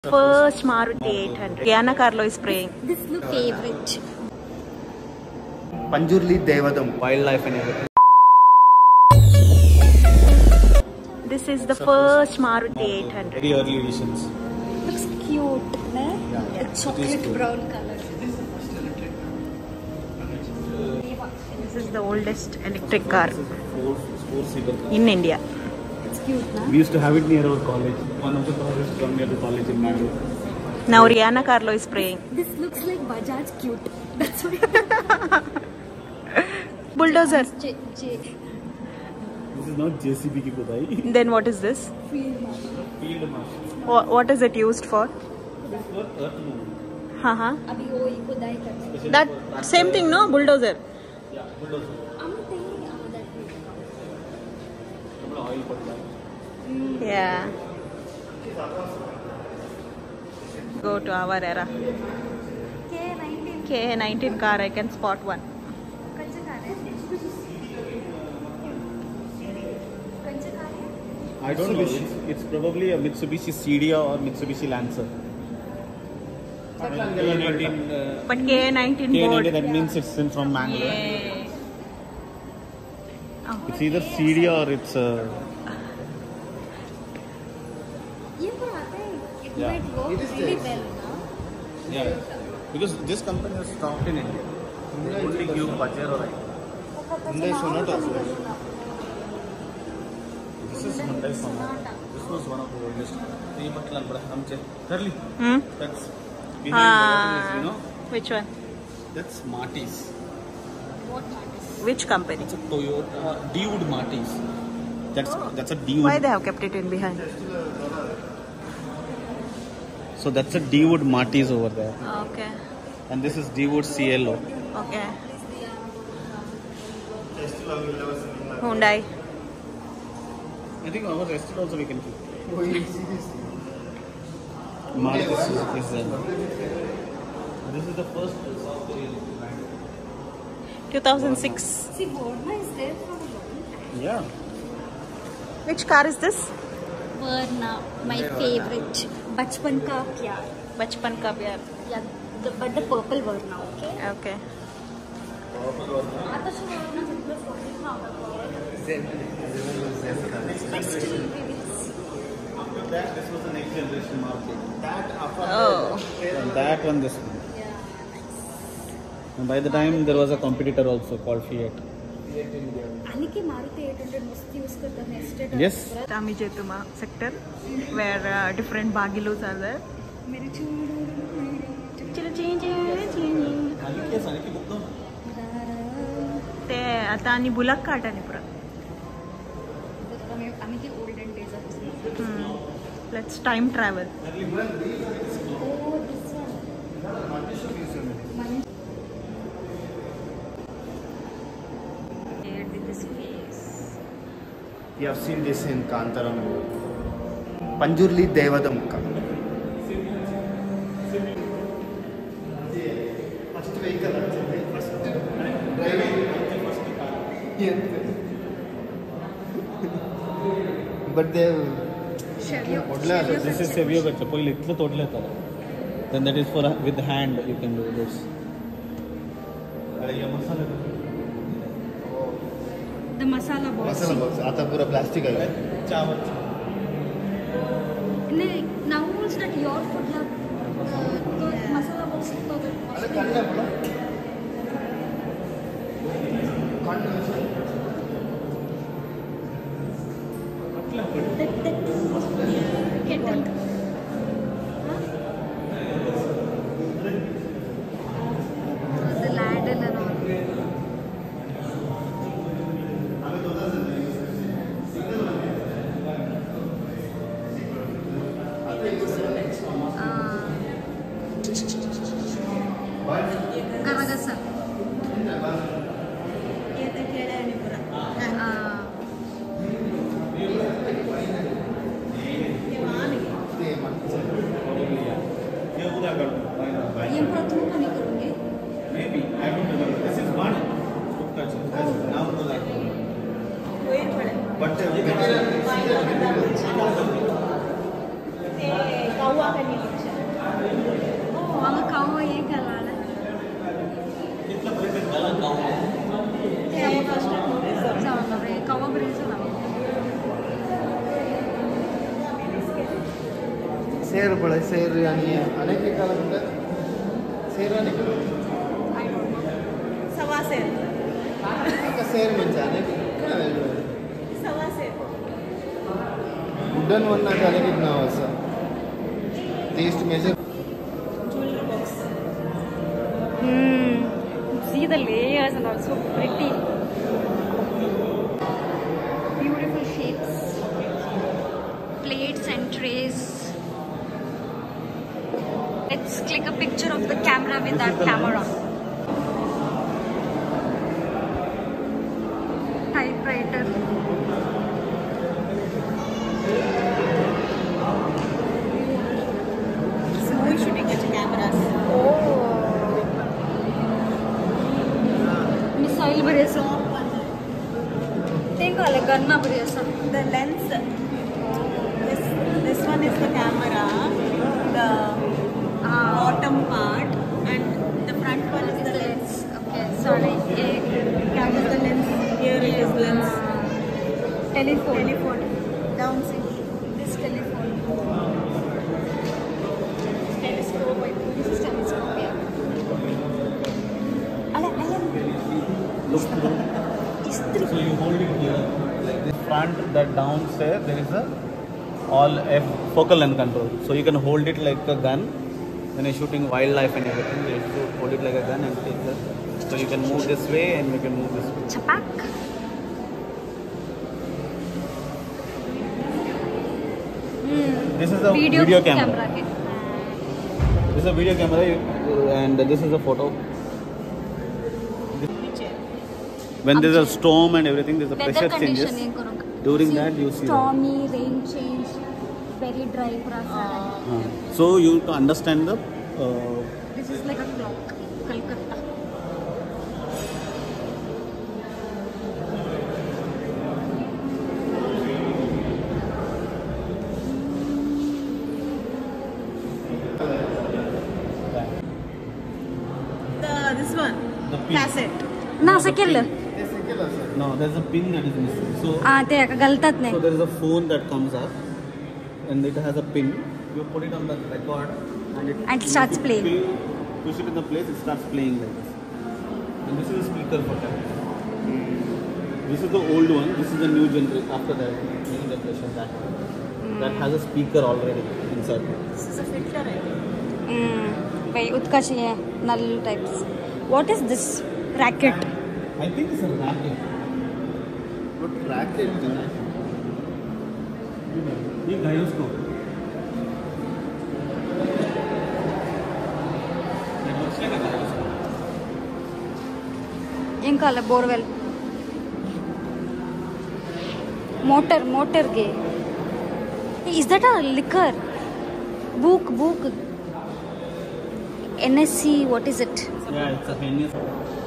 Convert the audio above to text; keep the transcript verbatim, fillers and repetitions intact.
First Maruti eight hundred. Gianna Carlo is praying. This look favorite. Panjurli Devadam. Wildlife and everything. This is the first Maruti eight hundred. Very early editions. Looks cute, ne? Yeah. A chocolate brown color. This is the oldest electric car Four, four seater. in India. It's cute, na? We used to have it near our college. One of the colleges from near the college in Mangalore. Now Gianna Carlo is praying. This looks like Bajaj cute. That's why. Bulldozer. J J. This is not J C B ki Kudai. Then what is this? Field mark. Field marshal. Wha- What is it used for? This is for earth movement. Haha. Abhi wo hi khudai karne. That same thing, no? Bulldozer. Yeah, bulldozer. I'm thinking uh, that way. Nammal oil kotta. Yeah. Go to our era. K nineteen. K nineteen car, I can spot one. Kancha car hai. Kancha car hai. I don't know. It's, it's probably a Mitsubishi Cedia or Mitsubishi Lancer. K nineteen. Uh, But K nineteen K board. nineteen. That means it's in from Mangalore. Yeah. Oh. It's either Cedia or it's. Uh, Ye par aata hai. It Yeah. might work really well, na? yeah. Because this company has stopped in India. They only give Pajero, right? Hyundai Sonata. This is Hyundai Sonata. This was one of the oldest. Three Batlan Braham Charlie. Hmm? That's behind the Ah, is, you know. which one? That's Marty's. What matters? Which company? It's a Toyota Daewoo Marty's. That's that's a Daewoo. Why they have kept it in behind? So that's a Daewoo Marty's over there, Okay. and this is Daewoo C L O. Okay. Hyundai. I think our rest also we can keep. Maruti Suzuki is there. This is the first South Korean brand. two thousand six. See, Verna is there for a long time. Yeah. Which car is this? Verna, my favorite. Bachpan ka pyar. Bachpan ka pyar. Yeah, the, but the purple Verna, okay? Okay. आता से Verna जितना forty ना But still, we will see. After that, this was the next generation Maruti. That after Oh. and that one, this one. Yeah, nice. And by the time there was a competitor also called Fiat. आणि की Maruti eight hundred मस्त use करता nested. Yes. Tami Jetuma sector, where uh, different bagilus are there. मेरे चूड़ों ते आता आणि bullock काट आणि पुरा. आम्ही ती olden days of Let's time travel. Oh, this one. Paired with his face. You have seen this in Kantaram. Panjurli Devadam. First vehicle. First driving. But they This is Sevio Gacha. पहिले इतलं तोडलं होतं. Then that is for a, with hand you can do this. अरे ये मसाला The masala box. Masala box आता पूरा plastic आहे. चावल. Nee, now also that your food love. तो masala box अरे काढला बोला. that that kettle. The ladle and all. Garagasa. ये प्रथम पानी करूँगे. Maybe I don't know. This is one. Now do that. But uh, कौवा का नीचे कवर ब्रेस सेर पड़े सेर यानी अनेक निकाला होता है सेर अनेक सवा सेर का सेर में जाने सवा सेर वुडन वन ना जाने कितना हो सा taste measure jewellery box Hmm. See the layers and also pretty. Beautiful shapes. Plates and trays. Let's click a picture of the camera with that camera. Typewriter. movie shooting with cameras. Missile bracer. Think like gunna bracer. The lens. This this one is the camera. The bottom part and the front one is the lens. Okay, sorry. A That is the lens. Here it is lens. telephone. Telephone. Down side. This telephone. Telescope. This is telescope. Yeah. Ala, ala. Look through. So you hold it here like this. Front, that downstairs there is a all F focal length control. So you can hold it like a gun when you're shooting wildlife and everything. You have to hold it like a gun and take the. So you can move this way and you can move this way. Chapak. This is a video, video camera. camera ke. This is a video camera you- and this is a photo. When there's a storm and everything, there's a Weather pressure changes. conditioning करूँगा. During See, that, you see that. stormy, rain change, very dry process. Uh, so you to understand the uh, This is like a clock. Kolkata. The this one. the pin. Cassette. ना सकेल. No, there's a pin that is missing. So आ ते का गलतात so नाही. there is a phone that comes up and it has a pin. You put it on the record and it And it starts you playing. Play, push it in the place, it starts playing like this. And this is a speaker for that. This is the old one. This is the new generation. After that, new generation that one. That has a speaker already inside. This is a filter. I think. Hmm. भाई उत्कर्ष है null types. What is this racket? I think it's a racket. But racket ये gyroscope. It looks like a gyroscope. ఏం కావాలి borewell. Motor, motor गे. Is that a liquor? Book, book. N S C, what is it? Yeah, it's a Hennessy.